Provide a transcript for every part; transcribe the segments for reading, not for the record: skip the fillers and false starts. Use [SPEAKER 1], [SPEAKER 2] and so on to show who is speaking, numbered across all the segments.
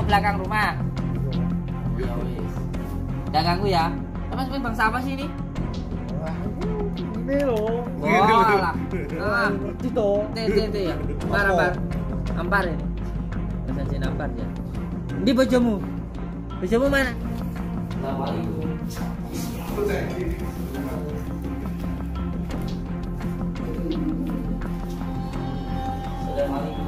[SPEAKER 1] belakang rumah. Ya wis. Enggak ganggu ya. Mas bangsa apa sih ini?
[SPEAKER 2] Ini loh.
[SPEAKER 1] Wah. Nah,
[SPEAKER 2] Ngerti toh.
[SPEAKER 1] Tete ya. Ampar ini. Bahasa ampar ya. Ini bojomu. Bojomu mana? Assalamualaikum. Assalamualaikum.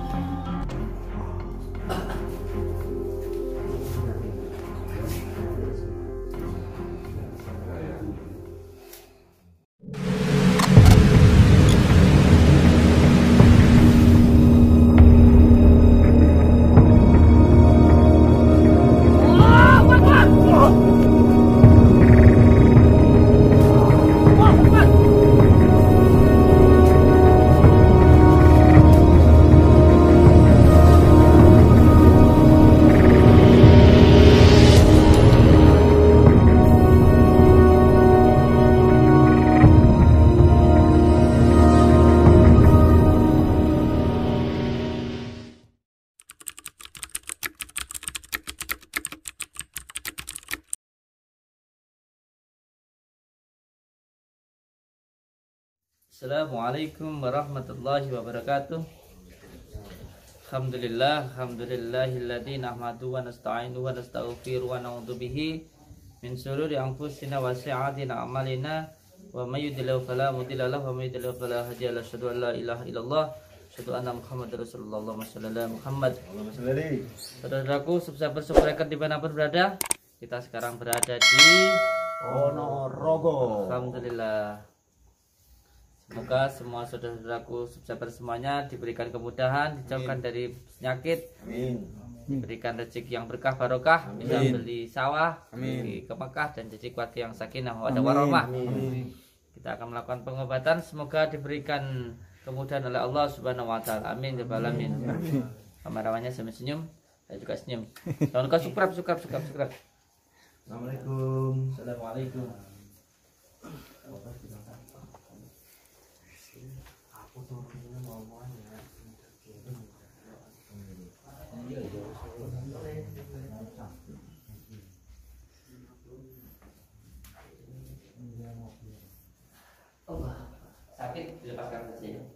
[SPEAKER 1] Assalamualaikum warahmatullahi wabarakatuh. Alhamdulillahilladzi nahmaduhu wa nasta'inuhu wa nastaghfiruhu wa na'udzu bihi min shururi anfusina wa sayyi'ati a'malina wa may yudlil fala mudilla lahu wa may yudlil fala hadiya lahu. Asyhadu an la ilaha illallah, asyhadu anna Muhammadar Rasulullah. Allahumma shalli ala Muhammad. Saudaraku, subscriber dimanapun berada, kita sekarang berada di
[SPEAKER 2] Ponorogo.
[SPEAKER 1] Alhamdulillah. Semoga semua saudara-saudaraku subscriber semuanya diberikan kemudahan, dijauhkan dari penyakit.
[SPEAKER 2] Amin.
[SPEAKER 1] Diberikan rezeki yang berkah barokah, bisa
[SPEAKER 2] Amin.
[SPEAKER 1] beli sawah
[SPEAKER 2] Amin.
[SPEAKER 1] ke Mekah dan jadi keluarga yang sakinah wa warahmah.
[SPEAKER 2] Amin.
[SPEAKER 1] Kita akan melakukan pengobatan, semoga diberikan kemudahan oleh Allah Subhanahu wa taala. Amin ya rabbal alamin. Kameramannya sambil senyum, saya juga senyum. Jangan lupa subscribe.
[SPEAKER 2] Assalamualaikum.
[SPEAKER 1] Assalamualaikum. Sakit dilepaskan saja ya.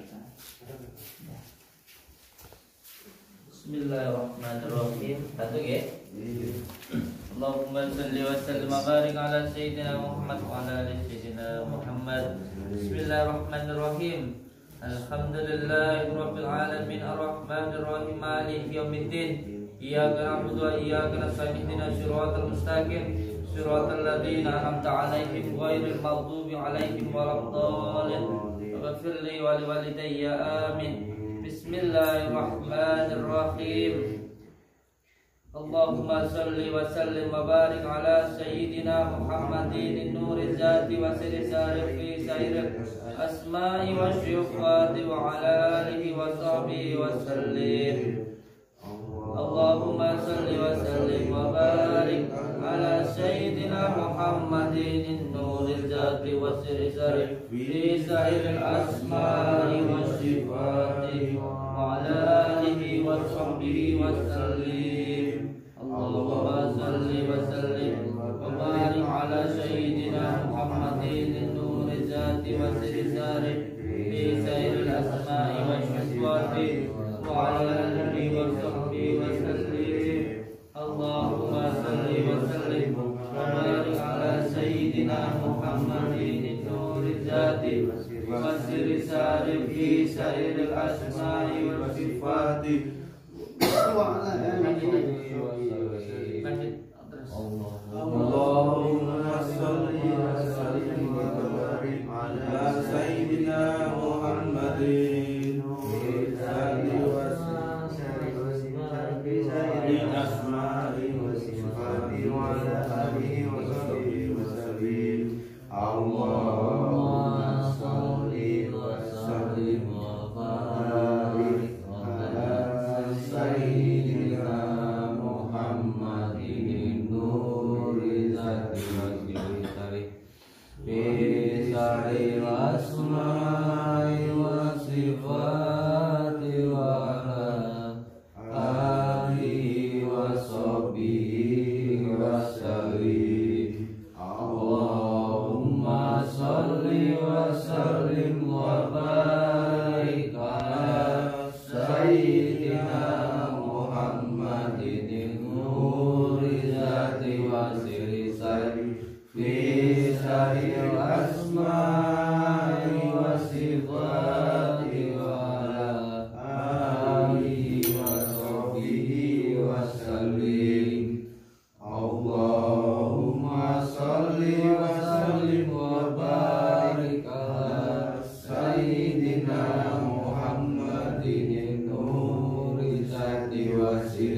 [SPEAKER 1] Bismillahirrahmanirrahim. Satu ya. Allahumma salli wa sallim wa barik ala sayyidina Muhammad wa ala ali sayyidina Muhammad. Bismillahirrahmanirrahim. Alhamdulillahirabbil alamin arrahmanir rahim maliki yaumiddin. Iyyaka na'budu wa iyyaka nasta'in ihdinas siratal mustaqim siratal ladzina an'amta 'alaihim ghairil maghdubi 'alaihim waladdallin. Waghfir li wa liwalidayya amin. Bismillahirrahmanirrahim. Allahumma salli wa sallim wa barik ala sayyidina Muhammadin nuril zati wa sirri fi sairil asma'i wa syufati wa ala alihi wa sahbihi wa sallim. Allahumma salli wa sallim wa barik ala sayyidina Muhammadin nuril zati wa sirri fi sairil asma'i wa syufati wa ala alihi wa sahbihi wa sallim. Allahumma salli wa sallim wa barik ala sayyidina Muhammadin nuril zati wa sirri fi sairil asma'i wa syufati wa ala alihi wa sahbihi wa sallim. Allahumma salli wa sallim wa barik ala sayyidina Muhammadin nuril zati wa sirri fi sairil asma'i wa syufati wa ala alihi.
[SPEAKER 2] Allahumma salli wa sallim wa barik ala sayyidina Muhammadin nuril zati wa sirri asma'i wa sifati wa ala alihi wa sahbihi wa sallim. Allahumma salli wa sallim wa barik ala sayyidina Muhammad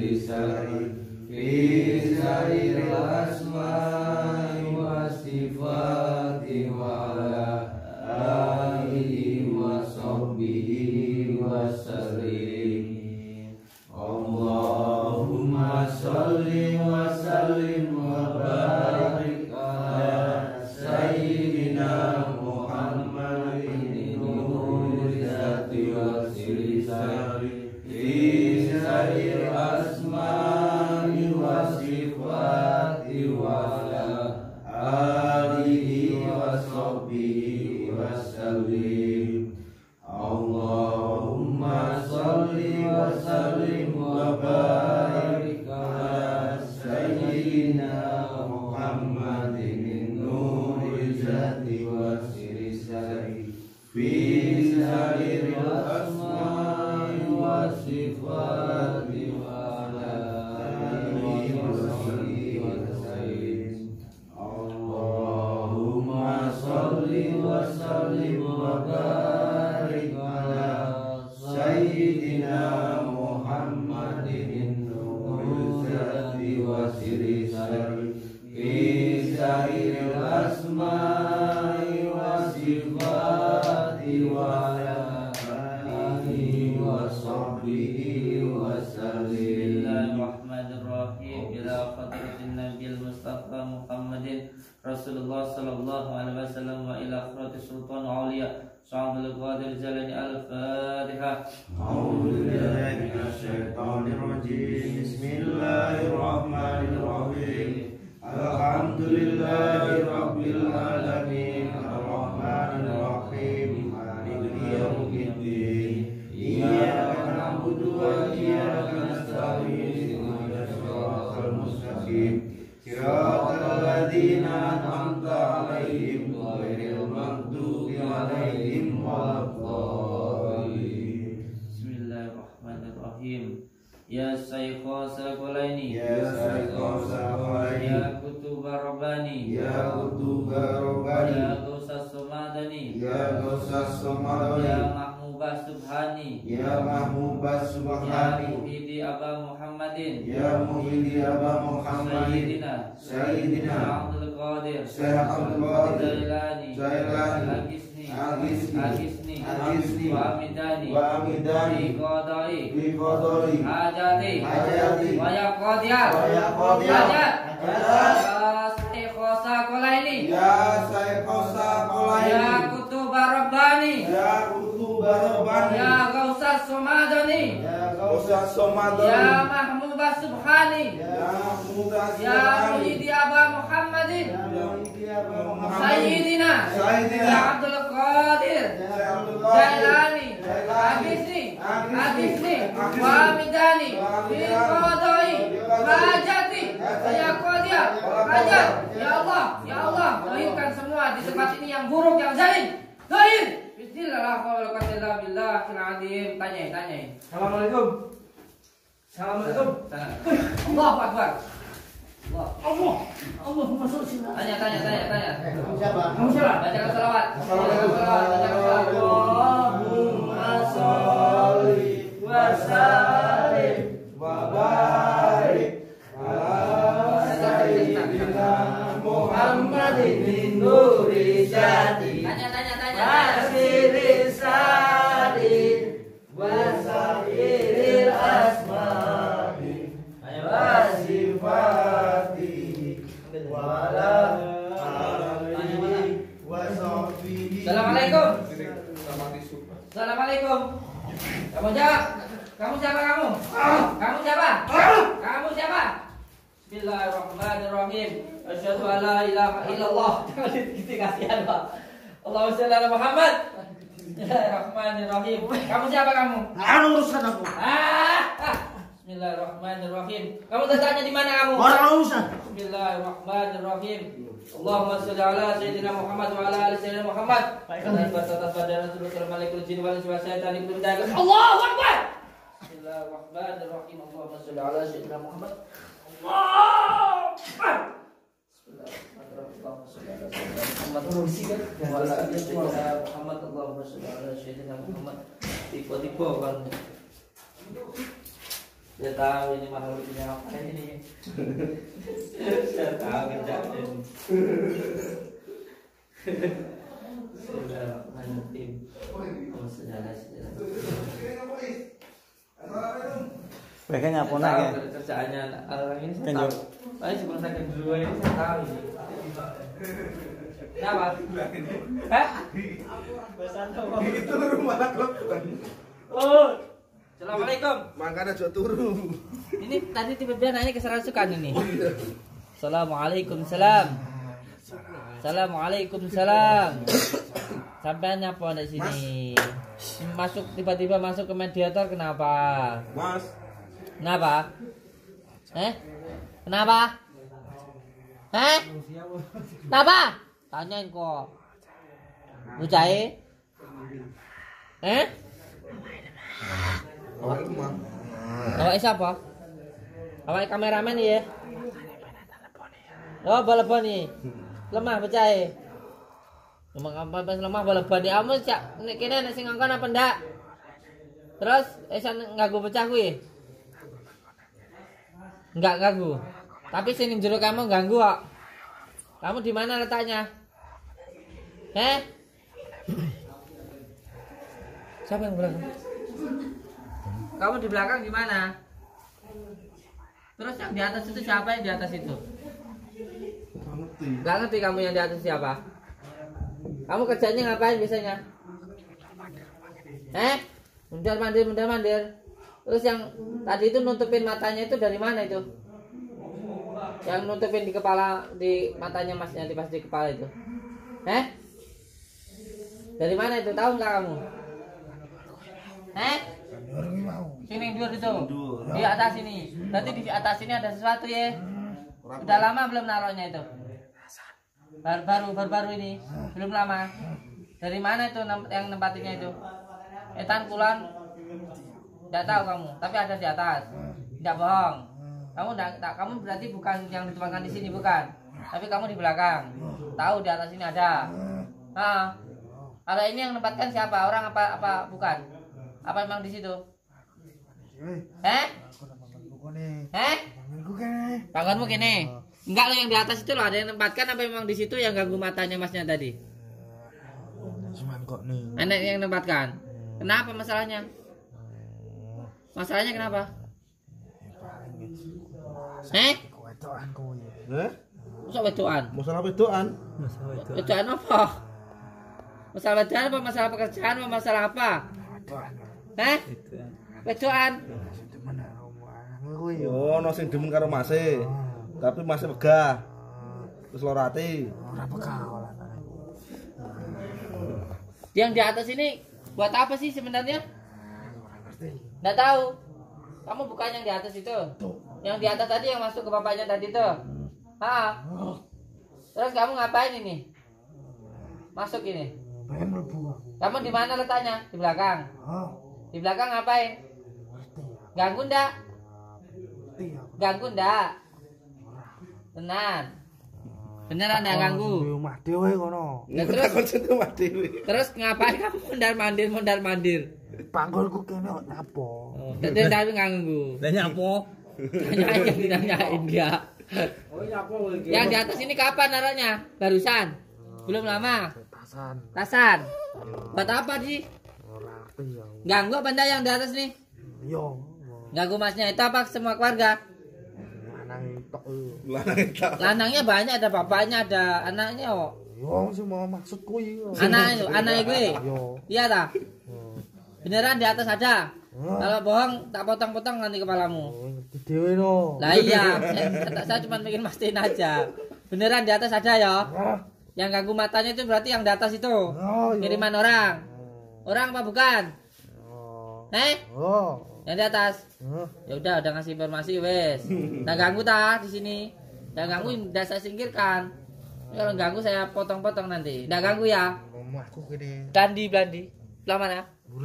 [SPEAKER 2] siri-sari fi sa'iril asma'i wa sifati wa ala alihi wa sahbihi wa sallim. Allahumma sholli wa sallim wa barik ala sayyidina Muhammadin nuril zati wa siri-sari fi sa'iril asma'i wa sifati wa ala alihi wa sahbihi wa sallim. Allahumma sholli wa sallim wa barik ala sayyidina Muhammadin nuril zati wa siri-sari fi sa'iril asma'i wa sifati wa ala alihi wa sahbihi wa sallim. Allahumma sholli wa sallim wa barik ala sayyidina Muhammadin nuril zati wa siri-sari fi sa'iril asma'i wa sifati wa ala alihi wa sahbihi wa sallim.
[SPEAKER 1] Bismillahirrahmanirrahim. Ila hadratin Nabil Mustafa Muhammadin Rasulullah sallallahu alaihi wasallam wa ila hadratis Sultan Auliya Syaikhul Qadir Jalani Al-Fatihah.
[SPEAKER 2] A'udzu billahi minasyaitonir rajim. Bismillahirrahmanirrahim. Alhamdulillahi rabbil alamin. Arrahmanir rahim. Maliki yaumiddin. Iyyaka na'budu wa iyyaka nasta'in. Ihdinas siratal mustaqim. Siratal ladzina an'amta 'alaihim ghairil maghdubi 'alaihim waladdallin.
[SPEAKER 1] Bismillahirrahmanirrahim. Ya Sayyidul Sakalaini,
[SPEAKER 2] Ya Sayyidul Sakalaini,
[SPEAKER 1] Ya Kutubur Rabbani,
[SPEAKER 2] Ya Kutubur Rabbani,
[SPEAKER 1] Ya Ghausas Samadani,
[SPEAKER 2] Ya Ghausas Samadani,
[SPEAKER 1] Ya Mahmubas Subhani,
[SPEAKER 2] Ya Mahmubas
[SPEAKER 1] Ya
[SPEAKER 2] Subhani,
[SPEAKER 1] Muhidi Aba Muhammadin,
[SPEAKER 2] Ya Muhidi Aba Muhammadin, Sayyidina
[SPEAKER 1] Abdul Qadir,
[SPEAKER 2] Syekh Abdul Qadir
[SPEAKER 1] Jailani,
[SPEAKER 2] Jailani,
[SPEAKER 1] Agisni,
[SPEAKER 2] Agisni,
[SPEAKER 1] Wa Amidani,
[SPEAKER 2] Wa Amidani,
[SPEAKER 1] Bi Qadai,
[SPEAKER 2] Bi Qadari,
[SPEAKER 1] Hajati, Wa Ya Qadiyat,
[SPEAKER 2] Wa Ya Qadiyat,
[SPEAKER 1] Hajat, Ya Sayyidul Sakalaini,
[SPEAKER 2] Ya Sayyidul Sakalaini,
[SPEAKER 1] Ya Kutubur Rabbani,
[SPEAKER 2] Ya Kutubur Rabbani,
[SPEAKER 1] Ya Ghausas Samadani,
[SPEAKER 2] Ya Ghausas Samadani,
[SPEAKER 1] Ya Mahmubas Subhani,
[SPEAKER 2] Ya Mahmubas
[SPEAKER 1] Ya
[SPEAKER 2] Subhani,
[SPEAKER 1] Muhidi Aba Muhammadin,
[SPEAKER 2] Ya Muhidi Aba Muhammadin,
[SPEAKER 1] Sayyidina,
[SPEAKER 2] Sayyidina,
[SPEAKER 1] Ya Abdul Qadir,
[SPEAKER 2] Ya Abdul Qadir,
[SPEAKER 1] Jailani,
[SPEAKER 2] Jailani,
[SPEAKER 1] Agisni, Wa Amidani, Bi Qadai, Hajati, Ya Qadiyat, Hajat. Ya Allah, doakan semua di tempat ini yang buruk, yang zalim. Doain. Bismillahirrahmanirrahim. Tanya.
[SPEAKER 3] Assalamualaikum. Assalamualaikum.
[SPEAKER 1] Allahu Akbar.
[SPEAKER 3] Allahumma sholli ala.
[SPEAKER 1] Tanya.
[SPEAKER 3] Kamu siapa?
[SPEAKER 1] Bacakan salawat.
[SPEAKER 2] Allahumma sholli wa sallim wa barik ala sayyidina Muhammadin min nuri zati
[SPEAKER 1] Tanya.
[SPEAKER 2] siri sari wa sa'iril asma'i wa sifati wa ala alihi wa sahbihi.
[SPEAKER 1] Assalamualaikum. Assalamualaikum. Kamu jawab. Kamu siapa kamu? Kamu siapa? Kamu siapa? Bismillahirrahmanirrahim. Asyhadu an la ilaha illallah. Gitu kasihan, Pak. Allahumma shalli ala Muhammad. Bismillahirrahmanirrahim. Kamu siapa kamu?
[SPEAKER 3] Anu urusan aku.
[SPEAKER 1] Bismillahirrahmanirrahim. Kamu tanya di mana kamu?
[SPEAKER 3] Orang urusan.
[SPEAKER 1] Bismillahirrahmanirrahim. Allahumma sholli ala sayyidina Muhammad wa ala ali sayyidina Muhammad. Dan batas pada Rasulullah malikul jin wal insi wa syaitan ibnu dagas. Allahu Akbar. Bismillahirrahmanirrahim. Allahumma sholli ala sayyidina Muhammad. Allahu Akbar. Bismillahirrahmanirrahim. Allahumma sholli ala sayyidina Muhammad wa ala ali sayyidina Muhammad. Allahumma sholli ala sayyidina Muhammad. Tiba-tiba kan Dia tahu ini makhluk ini apa ini. Dia tahu kerjaan ini. Sudah tim. Oh, sejarah.
[SPEAKER 2] Mereka nyapona ya.
[SPEAKER 1] Kerjaannya orang ini saya tahu. Tapi sebelum saya kedua ini saya tahu ini. Kenapa? Hah?
[SPEAKER 2] Itu rumah kok.
[SPEAKER 1] Oh. Assalamualaikum.
[SPEAKER 2] Makanya aja turu.
[SPEAKER 1] Ini tadi tiba-tiba nanya keserasukan ini. Assalamualaikum salam. Assalamualaikum salam. Sampai nyapa di sini. Masuk tiba-tiba masuk ke mediator kenapa?
[SPEAKER 2] Mas.
[SPEAKER 1] Kenapa? Kenapa? Kenapa? Tanyain kok. Bucai? Awak siapa? Awak kameramen ya? Oh, balapon nih. Lemah percaya. Lemah balapon nih. Kamu cak nek kene nek sing ngongkon apa ndak? Terus esan ngaku pecah kuwi. Enggak ganggu. Tapi sini jero kamu ganggu kok. Kamu di mana letaknya? Siapa yang belakang? Kamu di belakang di mana? Terus yang di atas itu siapa yang di atas itu? Gak ngerti kamu yang di atas siapa? Kamu kerjanya ngapain biasanya? Mundar mandir. Terus yang tadi itu nutupin matanya itu dari mana itu? Yang nutupin di kepala, di matanya masnya, pas di kepala itu. Dari mana itu? Tahu nggak kamu? Sini dur itu. Di atas ini. Berarti di atas ini ada sesuatu ya. Udah lama belum naruhnya itu? Baru ini. Belum lama. Dari mana itu yang nempatinnya itu? Etan kulan. Tidak tahu kamu, tapi ada di atas. Tidak bohong. Kamu berarti bukan yang dituangkan di sini, bukan? Tapi kamu di belakang. Tahu di atas ini ada. Kalau ini yang menempatkan siapa? Orang apa bukan? Apa memang di situ? Panggonmu kene. Enggak lo yang di atas itu loh, ada yang menempatkan apa memang di situ yang ganggu matanya masnya tadi? Anak yang menempatkan. Kenapa masalahnya? Masalahnya kenapa? Masa wedoan?
[SPEAKER 2] Masalah wedoan.
[SPEAKER 1] Wedoan apa? Masalah wedoan apa? Masalah pekerjaan apa? Masalah apa? Wedoan.
[SPEAKER 2] Oh, ono sing demen karo Mase. Tapi Mase wegah. Terus lorati. Ora wegah.
[SPEAKER 1] Yang di atas ini buat apa sih sebenarnya? Nggak tahu. Kamu bukan yang di atas itu. Yang di atas tadi yang masuk ke bapaknya tadi itu. Terus kamu ngapain ini? Masuk ini. Kamu di mana letaknya? Di belakang. Di belakang ngapain? Ganggu ndak? Ganggu ndak? Beneran ndak ganggu? Terus ngapain kamu mondar mandir?
[SPEAKER 3] Panggolku kene kok nyapo.
[SPEAKER 1] Dadi tapi ganggu.
[SPEAKER 3] Lah nyapo?
[SPEAKER 1] Tanyain dia. Oh nyapo iki. Yang di atas ini kapan naruhnya? Barusan. Belum lama. Tasan. Buat apa sih? Ganggu apa ndak yang di atas nih?
[SPEAKER 3] Yo.
[SPEAKER 1] Ganggu masnya itu apa semua keluarga? Lanangnya banyak, ada bapaknya, ada anaknya kok.
[SPEAKER 3] Yo semua maksud kuwi.
[SPEAKER 1] Anaknya gue. Iya ta? Beneran di atas ada. Kalau bohong tak potong-potong nanti kepalamu.
[SPEAKER 3] Dewe no.
[SPEAKER 1] Lah iya, saya cuma bikin mastiin aja. Beneran di atas ada ya? Yang ganggu matanya itu berarti yang di atas itu. Kiriman orang. Orang apa bukan? Yang di atas. Ya udah ngasih informasi wes. Nah ganggu ta di sini. Nah ganggu udah saya singkirkan. Kalau ganggu saya potong-potong nanti. Nggak ganggu ya?
[SPEAKER 3] Rumahku gede.
[SPEAKER 1] Blandi. Belah mana?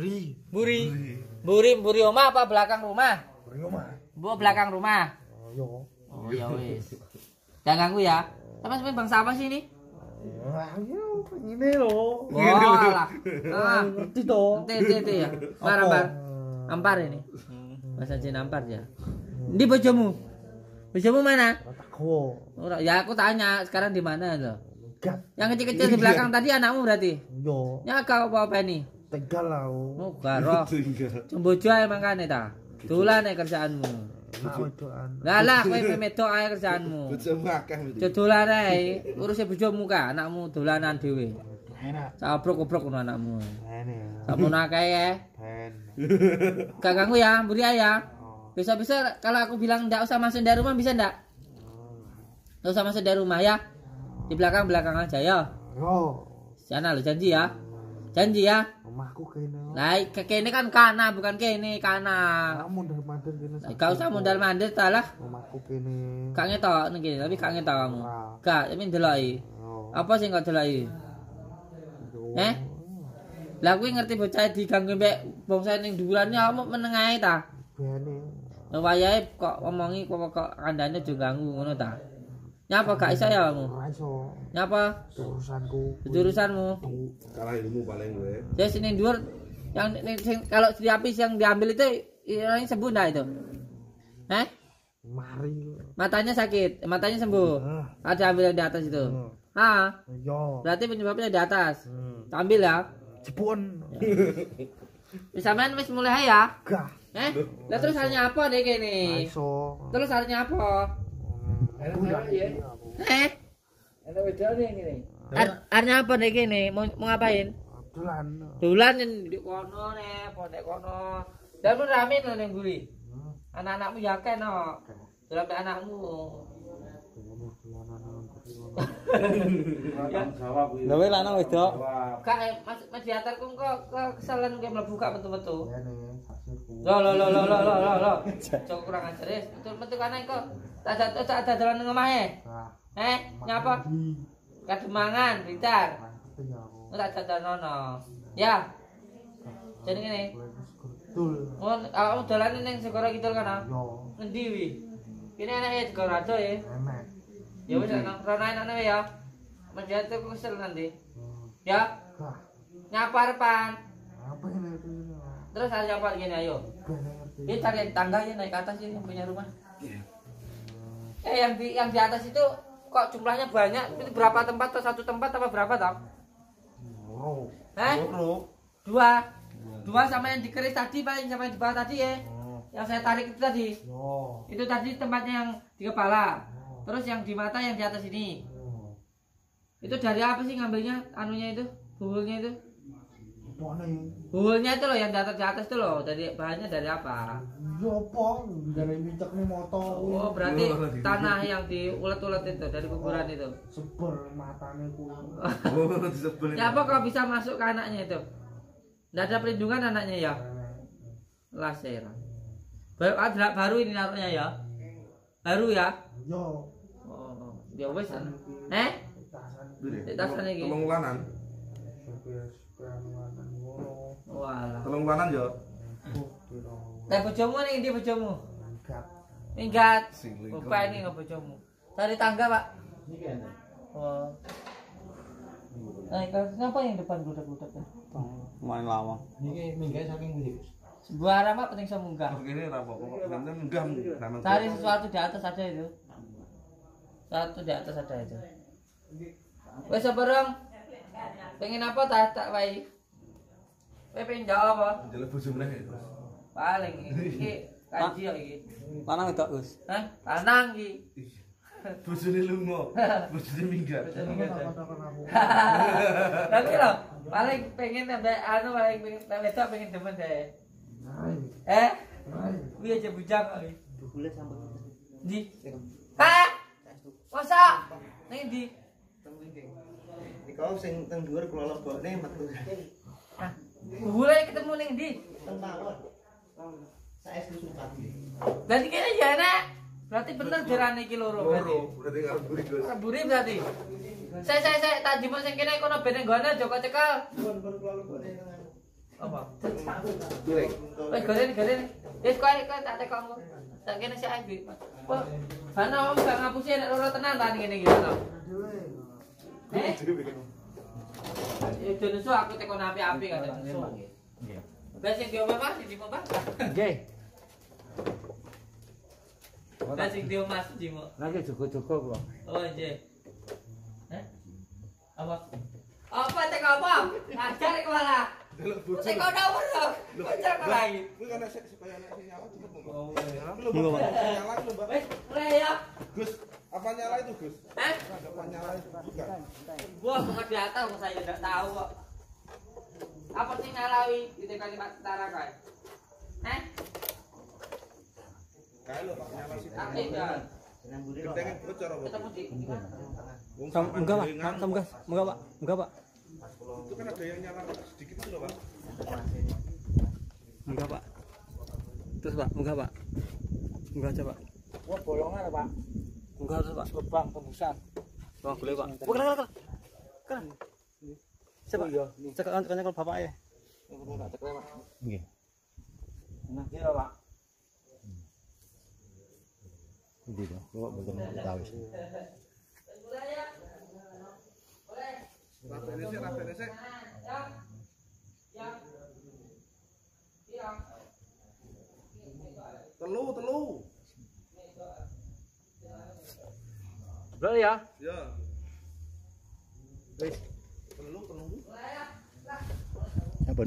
[SPEAKER 1] Buri rumah apa belakang rumah?
[SPEAKER 3] Buri rumah.
[SPEAKER 1] Belakang rumah.
[SPEAKER 3] Oh
[SPEAKER 1] ya wes. Nggak ganggu ya? Sama sebenarnya bangsa apa sih ini?
[SPEAKER 3] Ini loh.
[SPEAKER 1] Wah lah.
[SPEAKER 3] Ngerti toh.
[SPEAKER 1] Ngerti ya. Ampar ini. Mas Haji Nampar ya. Di bojomu? Bojomu mana?
[SPEAKER 3] Takwo.
[SPEAKER 1] Ya aku tanya sekarang di mana lo?
[SPEAKER 3] Gak.
[SPEAKER 1] Yang kecil-kecil di belakang tadi anakmu berarti?
[SPEAKER 3] Yo.
[SPEAKER 1] Ya kau apa ini?
[SPEAKER 3] Tegal lah.
[SPEAKER 1] Oh, garo. Cembojo ae mangkane ta. Dolan ae kerjaanmu.
[SPEAKER 3] Nak wedoan.
[SPEAKER 1] Lah lah kowe medok ae kerjaanmu.
[SPEAKER 2] Bojomu akeh mesti.
[SPEAKER 1] Dodolan ae, urus bojomu ka, anakmu dolanan dhewe.
[SPEAKER 3] Enak.
[SPEAKER 1] Cabrok-obrok ngono anakmu.
[SPEAKER 3] Ini.
[SPEAKER 1] Sampun akeh ya.
[SPEAKER 3] Ben.
[SPEAKER 1] Gak ganggu ya, Buri ya. Bisa-bisa kalau aku bilang ndak usah masuk dari rumah bisa ndak? Ndak usah masuk dari rumah ya. Di belakang aja ya.
[SPEAKER 3] Yo.
[SPEAKER 1] Sana lo janji ya. Janji ya.
[SPEAKER 3] Omahku kene.
[SPEAKER 1] Lah kene kan kana bukan kene kana.
[SPEAKER 3] Kamu mondar-mandir kene.
[SPEAKER 1] Gak usah mondar-mandir ta lah.
[SPEAKER 3] Omahku kene.
[SPEAKER 1] Gak ngetok ning kene, tapi gak ngetok kamu. Gak, tapi ndeloki. Apa sing kok deloki? Lah kuwi ngerti bocah diganggu mbek bangsa ning dhuwurane kamu meneng ae ta?
[SPEAKER 3] Bene.
[SPEAKER 1] Wayahe kok omongi kok kandhane aja ganggu ngono ta. Nyapa gak iso ya kamu?
[SPEAKER 3] Ora iso.
[SPEAKER 1] Nyapa?
[SPEAKER 3] Urusanku.
[SPEAKER 1] Urusanmu.
[SPEAKER 2] Kalah ilmu paling gue.
[SPEAKER 1] Saya sini dhuwur yang kalau diapis yang diambil itu yang sembuh enggak itu?
[SPEAKER 3] Mari.
[SPEAKER 1] Matanya sakit, matanya sembuh. Ada ambil yang di atas itu.
[SPEAKER 3] Yo.
[SPEAKER 1] Berarti penyebabnya di atas. Ambil ya.
[SPEAKER 3] Jepun.
[SPEAKER 1] Wis sampean wis mulai ya?
[SPEAKER 3] Gak.
[SPEAKER 1] Lah terus hanya apa deh kene?
[SPEAKER 3] Iso.
[SPEAKER 1] Terus hanya apa? Ada wedane ngene. Arnya apa deh kene? Mau ngapain?
[SPEAKER 3] Dolan.
[SPEAKER 1] Dolan di kono nih, pondek kono. Dan pun rame lho ning mburi. Anak-anakmu ya akeh no. Dolan mek anakmu.
[SPEAKER 4] Gawe lanang wedok.
[SPEAKER 1] Kak Mas diatarku kok kesalahan kowe mlebu gak metu-metu.
[SPEAKER 3] Lo.
[SPEAKER 1] Lo. Cok kurang ajar wis. Metu kana kok. Tak dalan ning omahe. Nyapa? Kademangan, Blitar. Tak dadanono. Ya. Jadi ngene.
[SPEAKER 3] Betul.
[SPEAKER 1] Awakmu dolan ning Segara Kidul kana?
[SPEAKER 3] Yo.
[SPEAKER 1] Endi wi? Kene anake Segara Ado ya.
[SPEAKER 3] Enak.
[SPEAKER 1] Ya wis nang rono anake ya. Mas diatarku kesel nanti. Ya.
[SPEAKER 3] Gak.
[SPEAKER 1] Nyapa arepan.
[SPEAKER 3] Apa ini itu?
[SPEAKER 1] Terus ada apa gini ayo. Ini cari tangga ya naik ke atas ini yang punya rumah. Yang di atas itu kok jumlahnya banyak? Itu berapa tempat atau satu tempat apa berapa tau? Dua sama yang dikeris tadi paling sama yang di bawah tadi ya. Yang saya tarik itu tadi. Itu tadi tempatnya yang di kepala. Terus yang di mata yang di atas ini. Itu dari apa sih ngambilnya anunya itu? Buhulnya itu? Buhulnya itu loh yang di atas itu loh. Dari bahannya dari apa?
[SPEAKER 3] Jopong dari minyak nih motor.
[SPEAKER 1] Oh berarti tanah yang diulet-ulet itu dari kuburan itu.
[SPEAKER 3] Seber matanya ku.
[SPEAKER 1] Ya apa kalau bisa masuk ke anaknya itu? Nggak ada perlindungan anaknya ya? Laser. Baru ini naruhnya ya? Baru ya?
[SPEAKER 3] Yo.
[SPEAKER 1] Oh, dia wes. Tasan iki.
[SPEAKER 2] Tolong lanan.
[SPEAKER 1] Walah.
[SPEAKER 2] Tolong lanan yo.
[SPEAKER 1] Lah bojomu ning ndi bojomu? Minggat. Bapak ini nggak bojomu. Cari tangga, Pak. Oh. Kenapa yang depan gudeg-gudeg?
[SPEAKER 4] Main lawang.
[SPEAKER 3] Niki minggat saking pundi?
[SPEAKER 1] Sebuah apa penting semunggah.
[SPEAKER 2] Begini rapo kok nanti enggak.
[SPEAKER 1] Cari sesuatu di atas ada itu. Satu di atas ada itu. Wes bareng. Pengen apa tak wae. Kowe pengen jawab apa?
[SPEAKER 2] Jalan bojo meneh.
[SPEAKER 1] Paling iki kaji kok iki.
[SPEAKER 4] Lanang wedok, Gus.
[SPEAKER 1] Lanang iki.
[SPEAKER 2] Bojone lunga. Bojone minggat.
[SPEAKER 1] Tapi lho, paling pengen sampai paling pengen wedok pengen demen deh. Kuwi aja bujang kok iki.
[SPEAKER 4] Dukule sampe.
[SPEAKER 1] Ndi? Masa? Ning ndi?
[SPEAKER 4] Kau sing teng dhuwur kula lebokne metu.
[SPEAKER 1] Bule ketemu ning ndi?
[SPEAKER 4] Teng pawon. Saestu Supati.
[SPEAKER 1] Berarti kene ya enak. Berarti bener dirane iki loro berarti.
[SPEAKER 2] Berarti karo buri Gus.
[SPEAKER 1] Buri berarti. Saya tak jimo sing kene kono ben nggone Joko cekal.
[SPEAKER 4] Kula lebokne.
[SPEAKER 1] Apa?
[SPEAKER 2] Durek.
[SPEAKER 1] Wes garen. Wis kowe tak tekokmu. Tak kene sik ae. Kok ana om gak ngapusi nek loro tenan ta ngene iki to. Itu aku tekon api-api kan. Iya. Wes sing diomong Mas, di Pak.
[SPEAKER 3] Nggih.
[SPEAKER 1] Lah sing di omah suci mo.
[SPEAKER 3] Lagi jogo-jogo kok.
[SPEAKER 1] Oh nggih. Apa? Apa cek apa? Ajar iku malah. Cek ono ora. Bocor lagi.
[SPEAKER 2] Kuwi kan supaya nek sing nyala cepet ngomong.
[SPEAKER 1] Oh.
[SPEAKER 2] Belum nyala itu, Mbak.
[SPEAKER 1] Wes, ora ya.
[SPEAKER 2] Gus, apa nyala itu, Gus?
[SPEAKER 1] Hah?
[SPEAKER 2] Apa nyala itu bukan?
[SPEAKER 1] Gua bukan di atas, saya tidak tahu kok. Apa sih ngalawi di kalimat setara kae?
[SPEAKER 2] Kae lho Pak nyala sih.
[SPEAKER 1] Aktif kan?
[SPEAKER 2] Ketengen bocor apa?
[SPEAKER 1] Ketemu di.
[SPEAKER 5] Enggak Pak, enggak Pak, enggak Pak,
[SPEAKER 2] Itu kan ada yang nyala sedikit itu loh, Pak.
[SPEAKER 5] enggak Pak. Terus Pak, enggak Pak, enggak aja Pak.
[SPEAKER 3] Wah, bolongan Pak.
[SPEAKER 5] Enggak terus Pak.
[SPEAKER 3] Lubang tembusan.
[SPEAKER 5] Bang boleh Pak. Wah kena. Siapa? Cek kalau bapak ya. Nggih.
[SPEAKER 3] Nah, iya Pak.
[SPEAKER 5] Ndi to? Kok boten tahu sih.
[SPEAKER 2] Rapene sik. Telu.
[SPEAKER 5] Boleh ya?
[SPEAKER 2] Ya.
[SPEAKER 5] Wis.
[SPEAKER 2] Telu.
[SPEAKER 5] Sampun.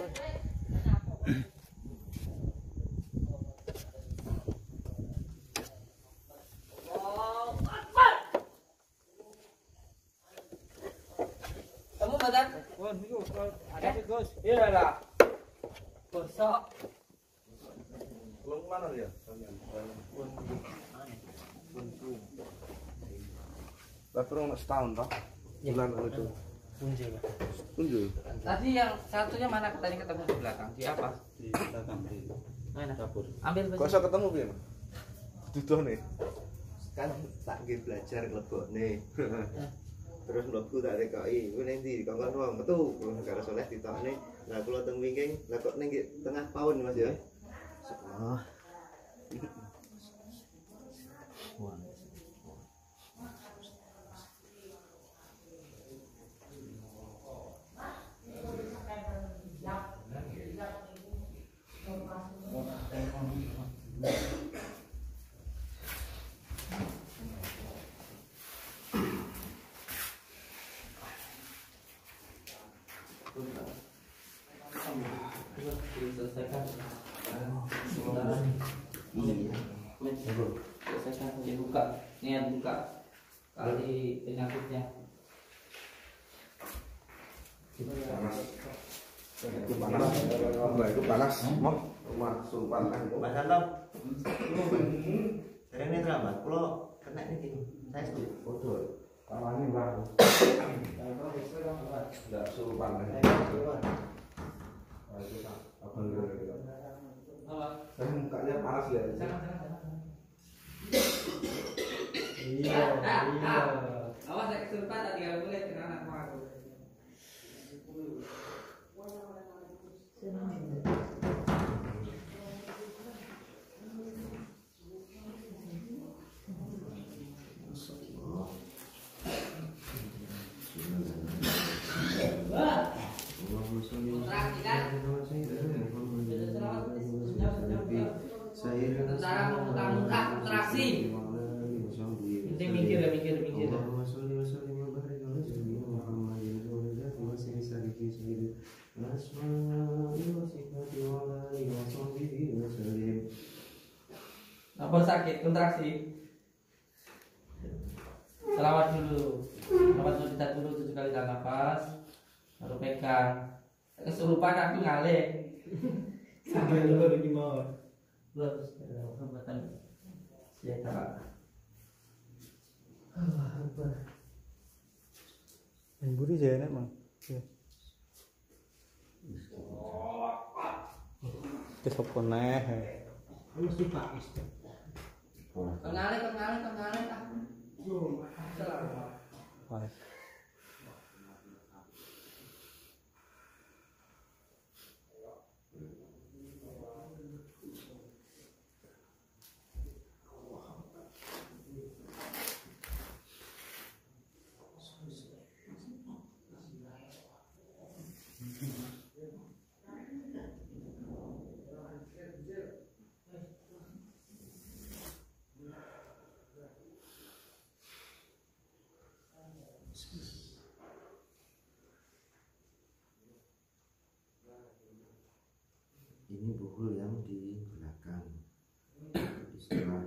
[SPEAKER 1] Kamu badan?
[SPEAKER 3] Pun niku ada Gus.
[SPEAKER 1] Iya lah. Bosok.
[SPEAKER 2] Belum mana ya? Baru setahun toh? Bulan itu. Punjul.
[SPEAKER 1] Tadi yang satunya mana tadi ketemu di belakang? Di apa?
[SPEAKER 2] Di belakang di
[SPEAKER 1] Mana?
[SPEAKER 2] dapur.
[SPEAKER 1] Ambil
[SPEAKER 2] Kok
[SPEAKER 1] besi.
[SPEAKER 2] iso ketemu piye, Mas? Duduh nih.
[SPEAKER 4] Kan tak nggih belajar lebokne. Terus mlebu tak rekoki, kuwi ning ndi dikongkon wong metu karo Soleh ditokne. Lah kula teng wingking, lah kok ning tengah paun Mas ya.
[SPEAKER 5] Oh.
[SPEAKER 1] Selesaikan. Selesaikan dibuka. Niat buka. Kali penyakitnya.
[SPEAKER 2] Itu panas. Enggak, itu panas. Mau masuk panas.
[SPEAKER 4] Mas Antam. Derene terlambat, kula kena niki. Saya setuju.
[SPEAKER 2] Bodoh. Tangannya baru. Enggak suruh panas. Saya mukanya panas ya.
[SPEAKER 3] Iya.
[SPEAKER 1] Awas saya kesurupan tadi kalau boleh kena anakku aku. Tentara muka-muka kontraksi. Penting mikir. Apa sakit kontraksi? Selawat dulu. Selawat dulu ditahan dulu 7 kali tahan nafas. Baru pegang. Kesurupan aku ngalih. Sampai dulu gimana? Terus hambatan sejahtera.
[SPEAKER 5] Yang buri saya enak, Mang. Terus apa neh?
[SPEAKER 1] Kenalin ah.
[SPEAKER 5] Wah.
[SPEAKER 4] ini buhul yang di belakang. Istilah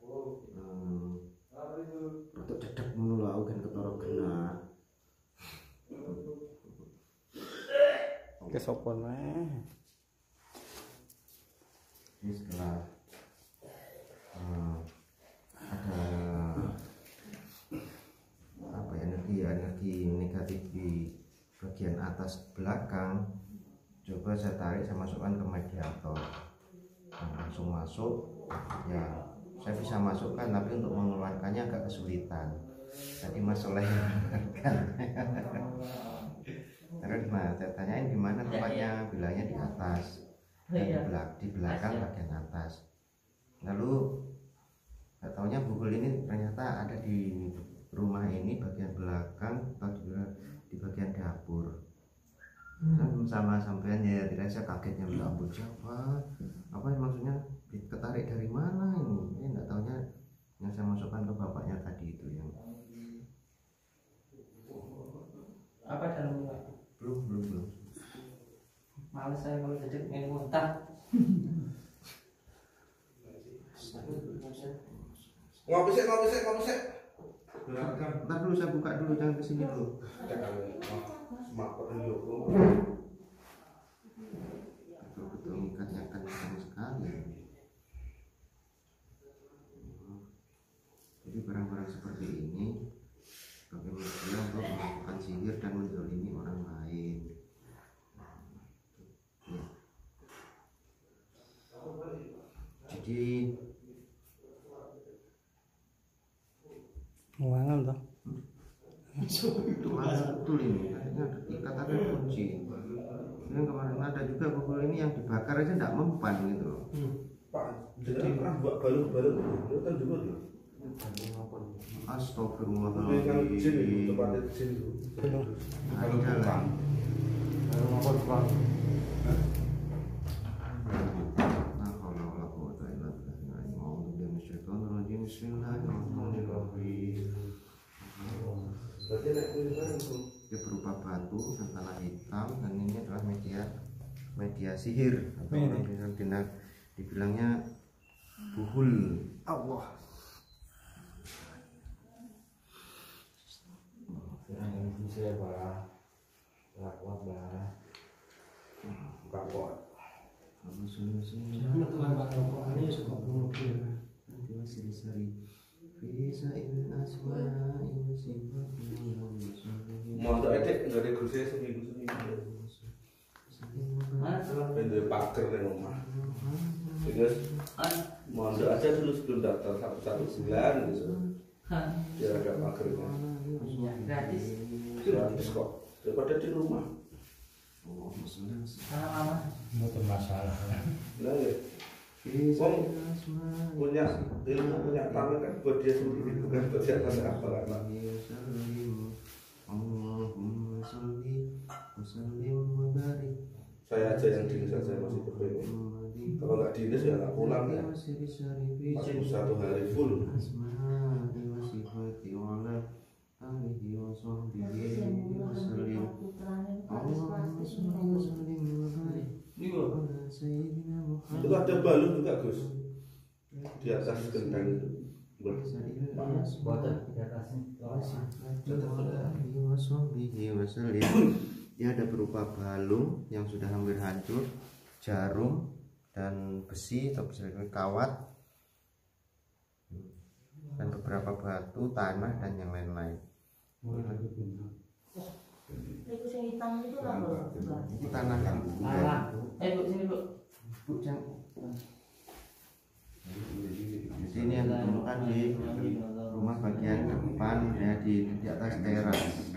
[SPEAKER 4] rotok cedek ngono lho, aku kan ketara kena.
[SPEAKER 5] Kesopon wae.
[SPEAKER 4] Ini setelah ada apa ya, energi negatif di bagian atas belakang, coba saya tarik, saya masukkan ke mediator. Langsung masuk ya, saya bisa masukkan, tapi untuk mengeluarkannya agak kesulitan. Tadi Mas Soleh mengeluarkan. Terus Mas, saya tanyain di mana tempatnya, bilangnya di atas, dan di belakang bagian atas. Lalu nggak taunya buhul ini ternyata ada di rumah ini bagian belakang, di bagian dapur. Sama sampean ya, tidak, saya kagetnya, dapur siapa? Apa yang maksudnya ketarik dari mana ini? Ini nggak taunya yang saya masukkan ke bapaknya tadi itu yang
[SPEAKER 1] Apa dalamnya?
[SPEAKER 4] belum.
[SPEAKER 1] Males saya kalau jadi pengen muntah.
[SPEAKER 2] Ngopi sih.
[SPEAKER 4] Ntar dulu, saya buka dulu, jangan kesini dulu. Betul-betul ngikatnya kencang sekali. Jadi barang-barang seperti ini sebagai media untuk melakukan sihir dan menzalimi orang lain. Ya. Jadi
[SPEAKER 5] Wangan toh.
[SPEAKER 4] betul ini, katanya ikat ada kunci. Yang kemarin ada juga buku ini yang dibakar aja tidak mempan gitu loh.
[SPEAKER 2] Pak, jadi pernah buat balon-balon itu kan juga tuh.
[SPEAKER 4] Astagfirullahaladzim.
[SPEAKER 2] Tempatnya di sini tuh.
[SPEAKER 4] Ada lah. Dia berupa batu dan tanah hitam, dan ini adalah media sihir atau dibilangnya buhul. Allah.
[SPEAKER 2] Mondok edek nggak ada kursi seminggu. Ada pagar di rumah. Terus mondok aja dulu sebelum daftar satu bulan gitu. Dia ada pagarnya. Gratis kok. Daripada di rumah.
[SPEAKER 3] Motor masalah.
[SPEAKER 2] Nah ya. Punya ilmu, punya tangan kan buat dia sendiri, bukan buat siapa apa apa. Saya aja yang dinas saja masih berpengen. Kalau nggak dinas ya nggak pulang ya. Masih 1 hari full. Itu ada balon juga Gus di atas genteng itu.
[SPEAKER 4] Dia ada berupa balung yang sudah hampir hancur, jarum dan besi atau bisa kawat, dan beberapa batu, tanah dan yang lain-lain.
[SPEAKER 6] Itu yang hitam itu apa?
[SPEAKER 4] Itu tanah kan?
[SPEAKER 1] Bu, sini Bu.
[SPEAKER 4] Jadi ini yang ditemukan di rumah bagian depan ya, di atas teras.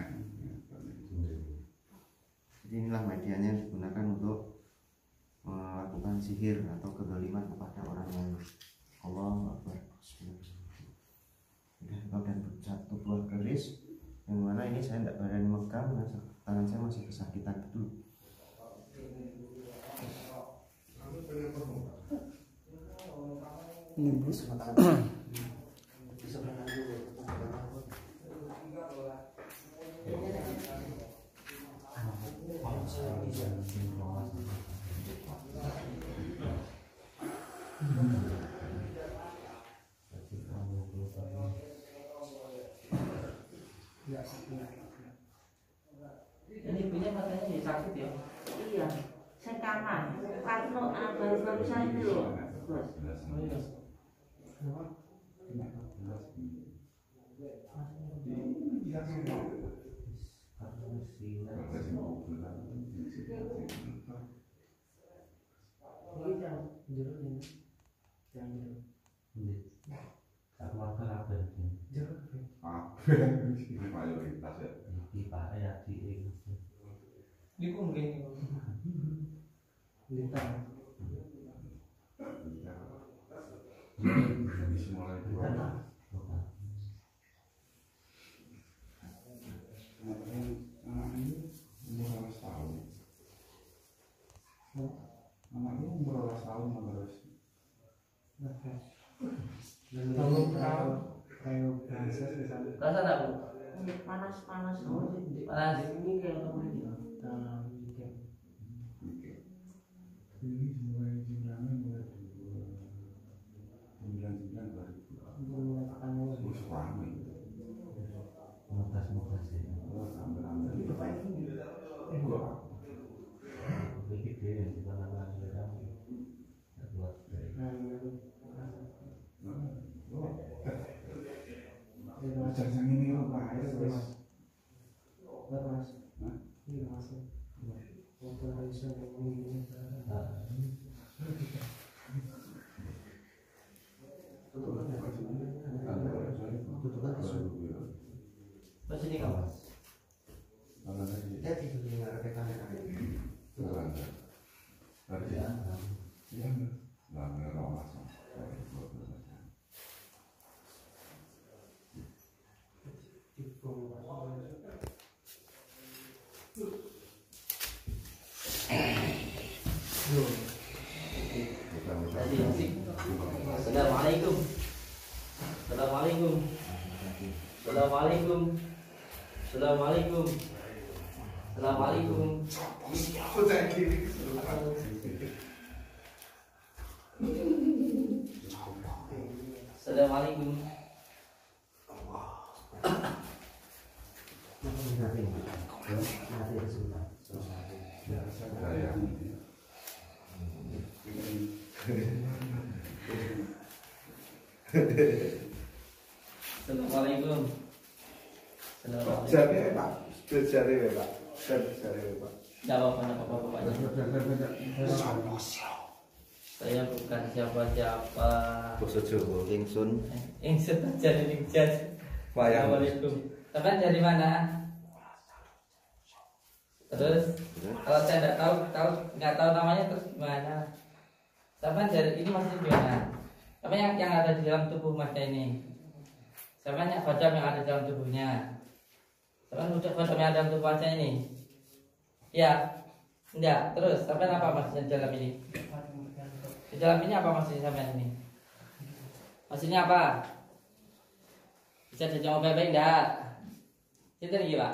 [SPEAKER 4] Jadi inilah medianya yang digunakan untuk melakukan sihir atau kezaliman kepada orang lain. Allah Akbar. Dan satu buah keris yang mana ini saya tidak berani megang, tangan saya masih kesakitan betul.
[SPEAKER 5] Ini Bu.
[SPEAKER 1] Ini punya matanya ya sakit ya?
[SPEAKER 6] Iya, saya kanan. Karena baru-barusan itu loh, Bos.
[SPEAKER 2] Ini mayoritas ya.
[SPEAKER 1] Ini pun begini.
[SPEAKER 2] Mulai dua. Umur 12 tahun. Anaknya umur 12 tahun terus.
[SPEAKER 1] Rasa apa?
[SPEAKER 6] Panas-panas.
[SPEAKER 1] Panas.
[SPEAKER 6] Ini kayak begini.
[SPEAKER 2] Ini mulai jumlahnya mulai 99 2000. Terus ramai. Jangan ini apa air wes.
[SPEAKER 1] Masih di kamar. Assalamualaikum. Assalamualaikum. Assalamualaikum. Assalamualaikum. Assalamualaikum. Assalamualaikum. Assalamualaikum. Assalamualaikum.
[SPEAKER 2] Jari Pak, jari Pak, jari Pak.
[SPEAKER 1] Jawab mana bapak-bapaknya. Saya bukan siapa-siapa.
[SPEAKER 4] Basa Jawa ingsun.
[SPEAKER 1] Ingsun jadi Ninjat.
[SPEAKER 2] Wayang.
[SPEAKER 1] Assalamualaikum. Sampai dari mana? Terus kalau saya nggak tahu namanya terus gimana? Sampai dari ini masih di mana? Sampai yang ada di dalam tubuh masnya ini. Sampai yang khotbah yang ada di dalam tubuhnya. Sampai khotbah yang ada dalam tubuh masnya ini. Ya, enggak. Terus sampai apa maksudnya di dalam ini? Di dalam ini apa maksudnya sampai ini? Maksudnya apa? Bisa dijawab baik-baik enggak? Itu lagi Pak.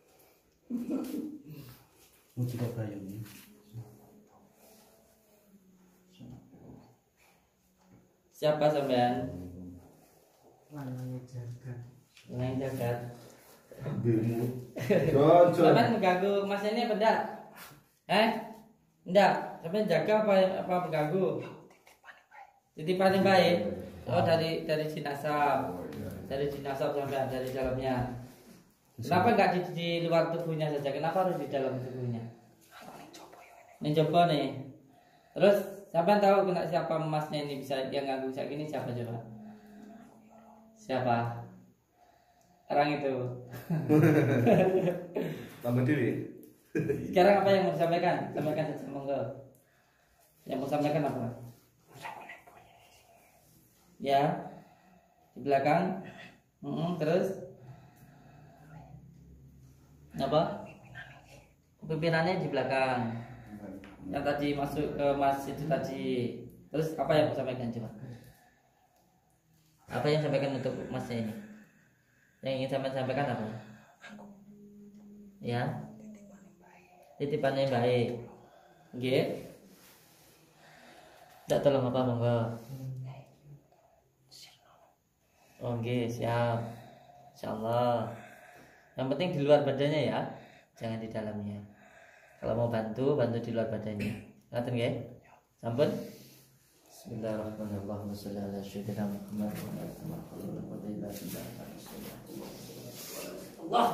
[SPEAKER 1] Siapa sampean? Yang jagat.
[SPEAKER 2] Bimu. Jon.
[SPEAKER 1] Sampean mengganggu Mas ini apa enggak? Enggak. Sampean jaga apa mengganggu? Titipan yang baik. Oh dari jinasab. Dari jinasab sampai dari dalamnya. Kenapa enggak di luar tubuhnya saja? Kenapa harus di dalam tubuhnya? Ini coba nih. Terus sampean tahu kena siapa masnya ini bisa yang ganggu saya gini siapa coba? Siapa? Orang itu.
[SPEAKER 2] Tambah diri.
[SPEAKER 1] Sekarang apa yang mau disampaikan? Sampaikan saja monggo. Yang mau sampaikan apa? Ya. Di belakang. Terus apa? Pimpinannya di belakang. Yang tadi masuk ke masjid itu tadi. Terus apa yang mau sampaikan coba? Apa yang sampaikan untuk masnya ini? Yang ingin sampaikan apa? Ya. Titipan yang baik. Nggih. Tak tolong apa monggo. Oh nggih, siap. Insyaallah. Yang penting di luar badannya ya, jangan di dalamnya. Kalau mau bantu di luar badannya. Ngaten nggih? Sampun. Bismillahirrahmanirrahim. Allahumma shalli ala sayyidina Muhammad wa ala alihi wa sahbihi. Allah.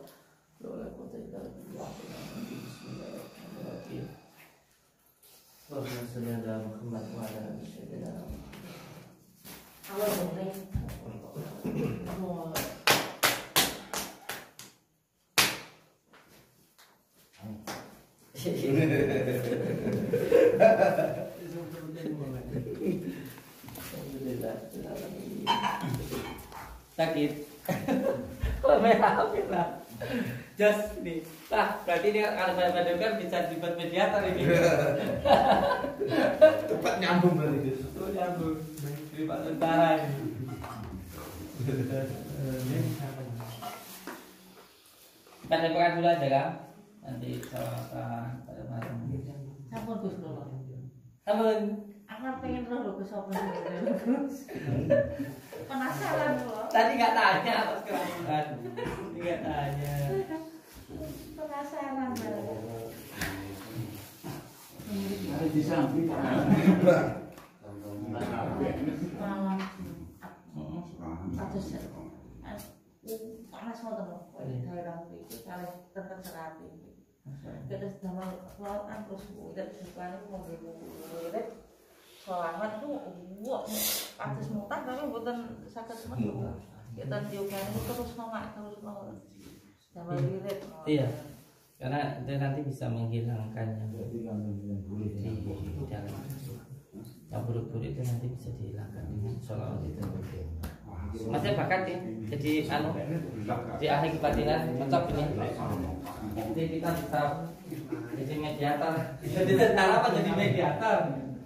[SPEAKER 1] Allahumma shalli ala Muhammad wa ala alihi sayyidina Muhammad.
[SPEAKER 6] Allah boleh.
[SPEAKER 1] Sakit. Kalau merah just nih. Berarti ini kalau saya kan bisa dibuat mediator ini.
[SPEAKER 2] Cepat nyambung berarti.
[SPEAKER 1] Oh, nyambung. Jadi Pak Tentara ini. Kita dapatkan dulu aja kan. Nanti salah pada malam.
[SPEAKER 6] Sampun Gus lho.
[SPEAKER 1] Sampun.
[SPEAKER 6] Aku pengen roh Gus apa terus. Penasaran loh.
[SPEAKER 1] Tadi nggak tanya pas keramuan. Nggak tanya.
[SPEAKER 6] Penasaran banget.
[SPEAKER 3] Ada di samping.
[SPEAKER 6] Malam. Atus. Panas banget loh. Daerah itu kalau tetap serapi. Kita sudah melakukan terus udah bukan mau berburu. Selamat tuh, atas mutah tapi bukan sakit semua. Kita diukur terus nongak terus nongak. Sama lirik.
[SPEAKER 1] Iya. Karena itu nanti bisa menghilangkan yang di dalam. Yang buruk-buruk itu nanti bisa dihilangkan dengan sholawat itu. Masnya bakat ya, jadi di ahli kebatinan cocok ini. Jadi kita bisa jadi mediator. Jadi tentara apa jadi mediator?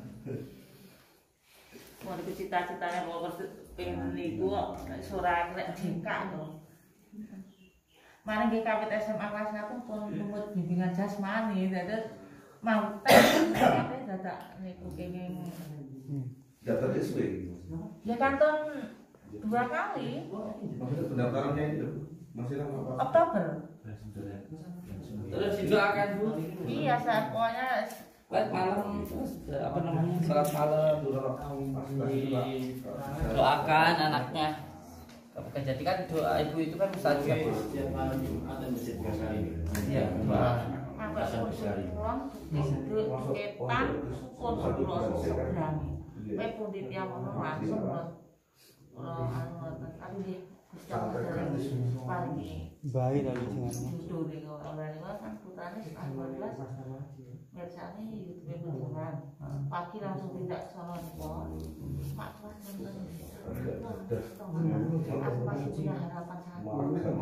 [SPEAKER 6] Mau cita-citanya mau pengen niku surah nek dingkak to. Mari nggih kawit SMA kelas 1 pun lumut bimbingan jasmani, dados mau tes tapi dadak niku kenging.
[SPEAKER 2] Daftar SW.
[SPEAKER 6] Ya kanton 2 kali.
[SPEAKER 2] Maksudnya pendaftarannya itu masih lama apa?
[SPEAKER 6] Oktober.
[SPEAKER 1] Terus didoakan Bu.
[SPEAKER 6] Iya, saat pokoknya
[SPEAKER 1] Malam apa namanya salat malam doakan anaknya. Jadi kan doa ibu itu kan mustajab. Iya.
[SPEAKER 6] sampai pulang ketan pun sebelum seberang. Baik pun di tiap langsung pagi.
[SPEAKER 5] Baik dari sini.
[SPEAKER 6] Judul di orang kan putarnya sekitar 12. Biasanya YouTube beneran. Pagi langsung tidak sono kok. Mak kelas nonton. Aku masih punya harapan satu.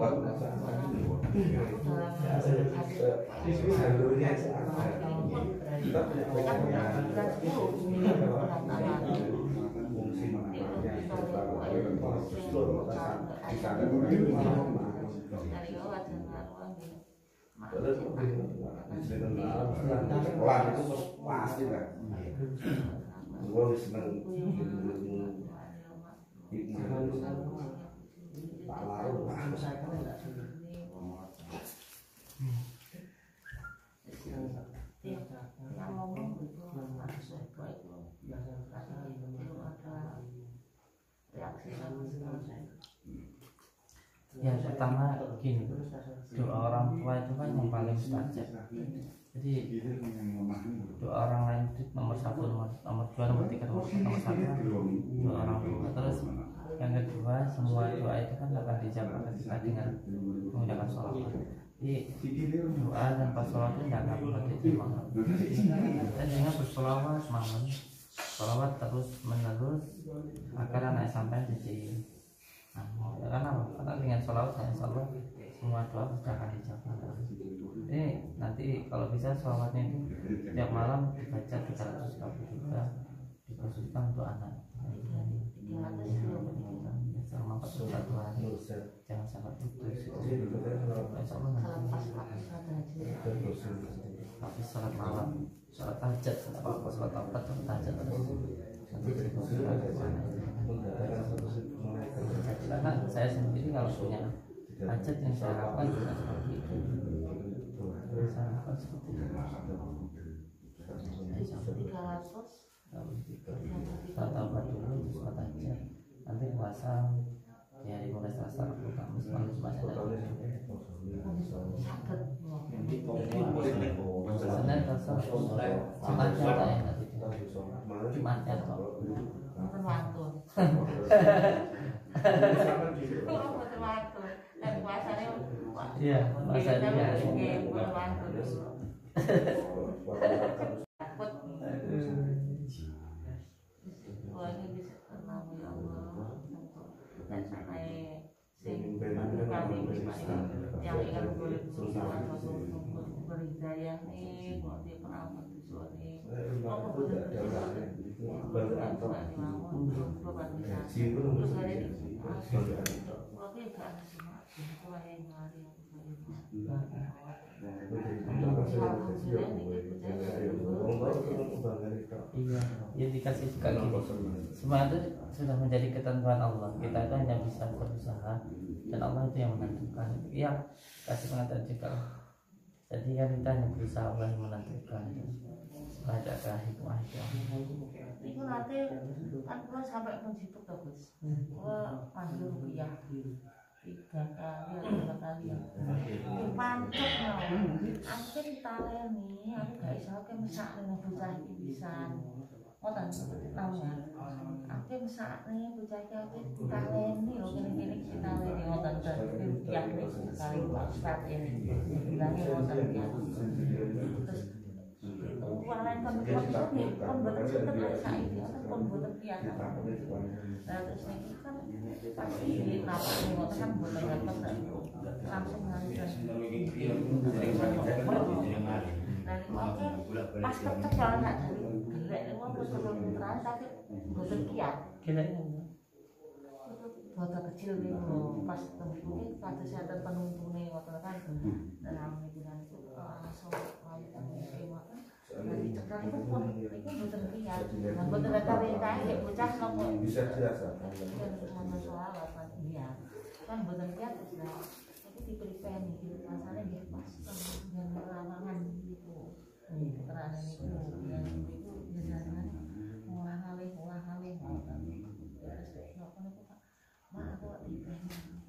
[SPEAKER 2] Sekolah itu pasti kan. Gue seneng tak lalu.
[SPEAKER 1] Yang pertama gini, doa orang tua itu kan yang paling mustajab. Jadi doa orang lain itu nomor 1, nomor 2, nomor 3, nomor 4, nomor 1 doa orang tua. Terus yang kedua, semua doa itu kan akan dijawab ketika dengan menggunakan sholawat. Jadi doa dan pas sholawat itu tidak akan pernah diterima. Dan dengan bersolawat malam, sholawat terus menerus agar anak sampai jadi. Karena apa? Karena dengan sholawat saya insya semua doa pasti akan dijawab. Ini nanti kalau bisa sholawatnya itu tiap malam dibaca 332 dikhususkan untuk anak. Selama 41 hari jangan sampai putus. Insya Allah nanti tapi sholat malam, sholat tahajud, apa sholat apa tuh tahajud karena saya sendiri kalau punya Hajat yang saya harapkan juga seperti itu. Saya harapkan seperti itu.
[SPEAKER 6] 300
[SPEAKER 1] Saya tabat dulu terus sholat hajat. Nanti puasa di hari mulai Selasa, Rabu, Kamis, malam Jumat ada.
[SPEAKER 6] sakit.
[SPEAKER 1] Senin, Selasa, Jumatnya tak enak itu. Jumatnya toh.
[SPEAKER 6] Mboten wantun. Mboten wantun. Dan puasane
[SPEAKER 1] Iya, puasa di hari.
[SPEAKER 6] mboten wantun. Takut. Wah, ini bisa tenang ya Allah. Dan sampai sing kami yang ingin boleh berhidayah nih, mau dia pernah berdoa nih. Apa boleh berdoa?
[SPEAKER 1] Iya, ya dikasih suka gitu. Semua itu sudah menjadi ketentuan Allah. Kita itu hanya bisa berusaha dan Allah itu yang menentukan. Iya, kasih pengetahuan juga. Jadi kan kita hanya berusaha, Allah yang menentukan. Ada hikmah itu.
[SPEAKER 6] Itu nanti kan kalau sampai menjipuk tuh Gus, kalau panggil rupiah 3 kali atau 4 kali ya. Pancet mau, aku ditaleni, aku gak bisa ke mesak nih bocah iki pisan. Ngoten tahu ya. Aku mesak nih bocah iki aku ditaleni lho kene-kene ditaleni ngoten rupiah sekali Pak Ustaz ini. Bilangnya ngoten ya. Terus warna kan pembuatan setelah saiki kan pembuatan biasa. Nah terus ini kan pasti di lapak ngoten kan mboten ngeten langsung ngajar. Nah oke pas kecil nak gelek wong putra tapi mboten kiat.
[SPEAKER 1] Gelek
[SPEAKER 6] Foto kecil niku pas tempuke kados enten penuntune ngoten kan. Dalam hiburan itu langsung nanti cekal itu pun itu mboten kiat. Nah mboten kawin-kawin bocah nopo.
[SPEAKER 2] Bisa dirasakan.
[SPEAKER 6] Sama soal apa iya. Kan mboten kiat terus lah. Iki diperipen iki rasane nggih pas dan rawangan niku. Keterangan niku yang niku biasanya ulah-alih ngoten. Terus nopo niku Pak. Mak aku diperipen.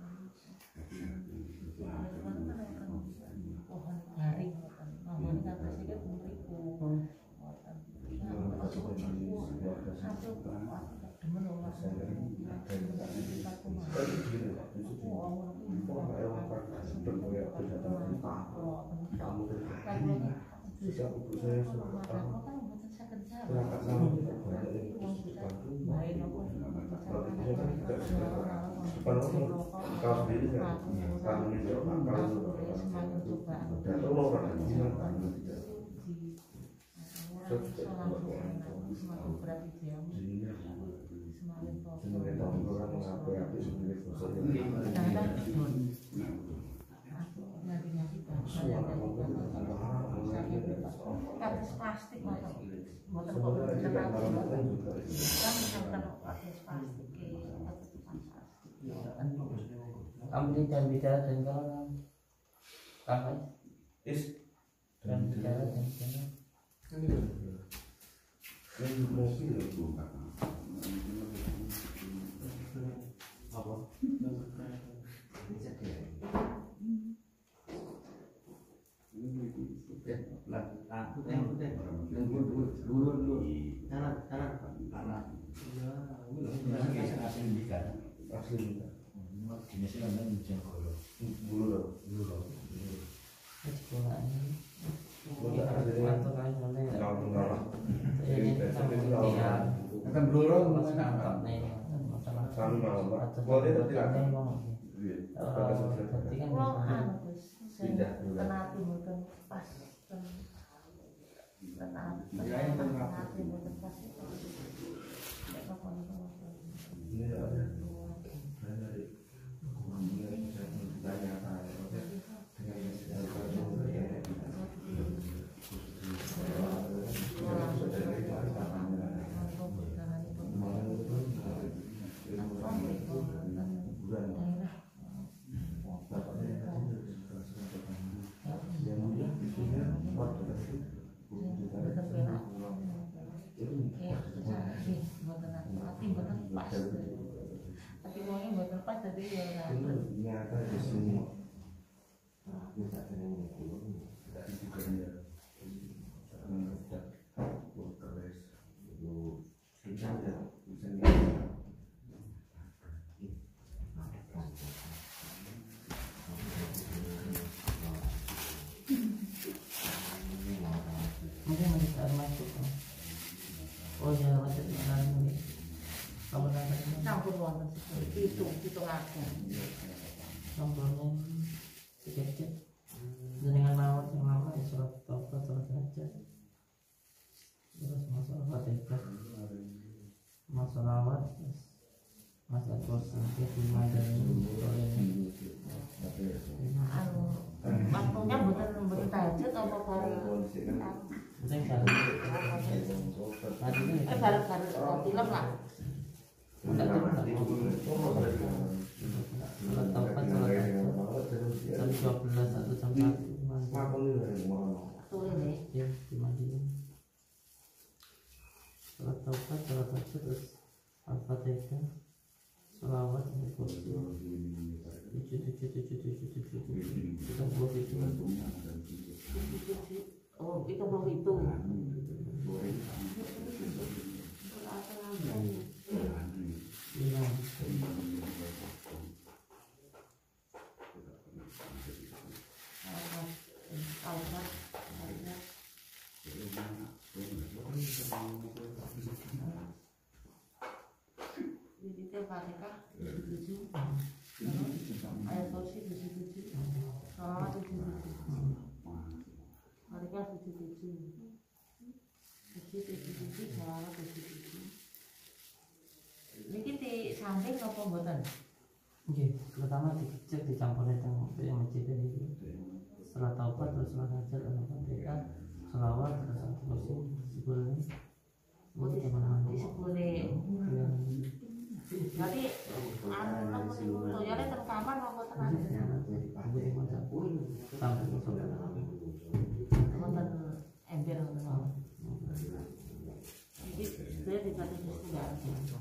[SPEAKER 6] Pohon garing ngoten. Mohon kata sikit mriku.
[SPEAKER 2] Kau sendiri kan, kamu ini
[SPEAKER 6] plastik motor
[SPEAKER 1] kamu jangan bicara dan kalau apa jangan bicara dan
[SPEAKER 6] tadi ya.
[SPEAKER 2] Nyata di semua. Nah, bisa dengan kulur. Tadi juga ya. Terus itu bisa
[SPEAKER 1] mungkin masih masuk. Oh ya masih ini. Kamu nanti
[SPEAKER 6] Campur wonten hitung akeh.
[SPEAKER 1] sampelnya sedikit dengan mawar yang lama ya surat taubat surat hajat terus masalah fatihah masalah masalah kursi lima dan
[SPEAKER 6] Anu waktunya mboten tahajud apa bareng.
[SPEAKER 1] penting satu tadi ini
[SPEAKER 6] Bareng film lah.
[SPEAKER 1] surat taubat surat hajat jam 12 atau jam 1
[SPEAKER 6] Tuh ini.
[SPEAKER 1] ya di Madinah surat taubat surat hajat terus al-fatihah selawat kursi 7
[SPEAKER 6] Oh, itu belum itu. Fatihah 77, ayat kursi 77, sholawat 77, Fatihah 77, kursi 77, sholawat 77. Niki di samping apa mboten?
[SPEAKER 1] Nggih, pertama dicek dicampurnya yang masjid ini. Setelah taubat terus setelah hajat al-fatihah, sholawat terus kursi sebelumnya.
[SPEAKER 6] Di sebelumnya. Berarti anu tutorialnya terkaman apa tenan? Wonten ember ngono. Iki saya dikasih sekolah.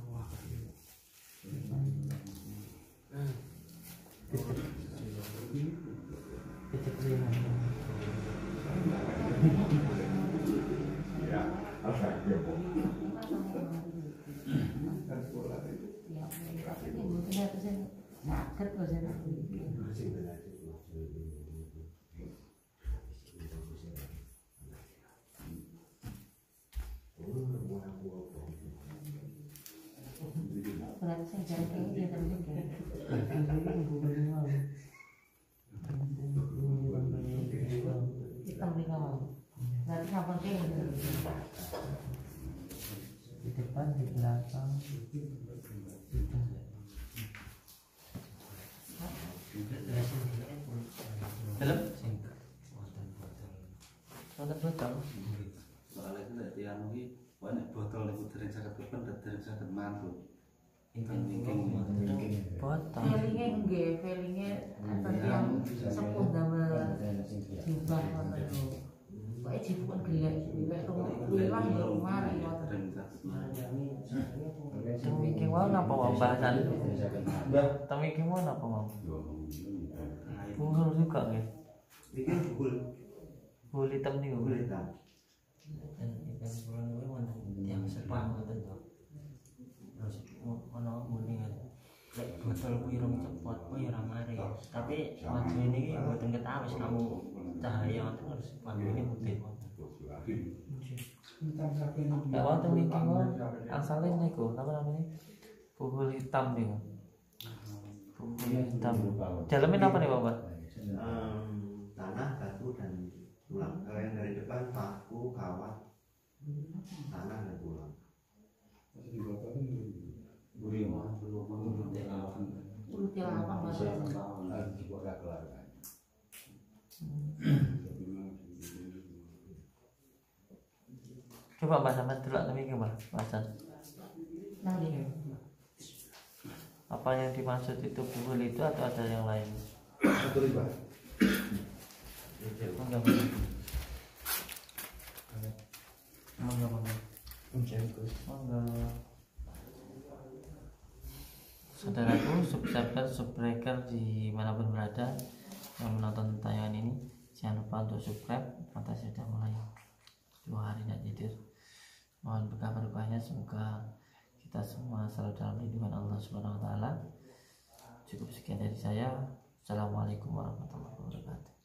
[SPEAKER 2] Ya, apa ya, Bu?
[SPEAKER 6] Tapi ini mungkin aku sih sakit kok saya. Berarti saya cari kayak dia terus hitam di bawah. Berarti kapan kayak
[SPEAKER 1] Di depan, di belakang. Dalam? Wonten botol.
[SPEAKER 3] Soalnya itu dari anu ini banyak botol itu dereng saged pepen dan dereng saged mantul.
[SPEAKER 1] Botol.
[SPEAKER 6] Velingnya nggih, velingnya atas yang sepuh damel jubah ngoten lho. Pokoke jipun gelek-gelek liwang ya mari ngoten.
[SPEAKER 1] Temiki mau napa mau bahasan? Mbah, temiki mau napa mau? Bungul juga nggih.
[SPEAKER 4] Iki bubul
[SPEAKER 1] Bul hitam niku.
[SPEAKER 4] bubul hitam.
[SPEAKER 1] Dan ikan pulang kuwi wonten yang sepang ngoten to. Terus ono muni lek botol kuwi rong cepot kuwi ora mari. Tapi maju niki mboten ketawis kamu cahaya ngoten terus ini putih ngoten. Ya wonten niki asale niku napa namanya? Bubul hitam niku. Bubul hitam. Dalamnya apa nih, Bapak?
[SPEAKER 4] Tanah, batu dan tulang. Kalau yang dari depan paku, kawat, tanah dan tulang.
[SPEAKER 6] Urut lawan bahasa.
[SPEAKER 1] Coba Mbak sampean delok niki, Mbak. Bahasan.
[SPEAKER 6] Nah, nggih.
[SPEAKER 1] Apa yang dimaksud itu bubul itu atau ada yang lain?
[SPEAKER 2] Satu riba.
[SPEAKER 1] Enggak. Enggak. saudaraku, subscriber, subbreaker dimanapun berada yang menonton tayangan ini, jangan lupa untuk subscribe. Mata saya sudah mulai 2 hari tidak tidur. Mohon berkah berkahnya, semoga kita semua selalu dalam lindungan Allah Subhanahu wa taala. Cukup sekian dari saya. Assalamualaikum warahmatullahi wabarakatuh.